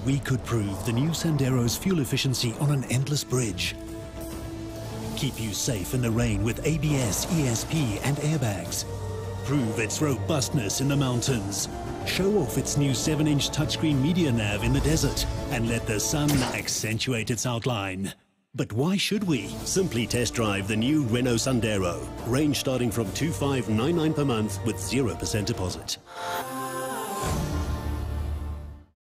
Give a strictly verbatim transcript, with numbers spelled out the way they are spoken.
we could prove the new Sandero's fuel efficiency on an endless bridge. Keep you safe in the rain with A B S, E S P and airbags. Prove its robustness in the mountains. Show off its new seven inch touchscreen media nav in the desert and let the sun accentuate its outline. But why should we? Simply test drive the new Renault Sandero. Range starting from two thousand five hundred ninety-nine per month with zero percent deposit.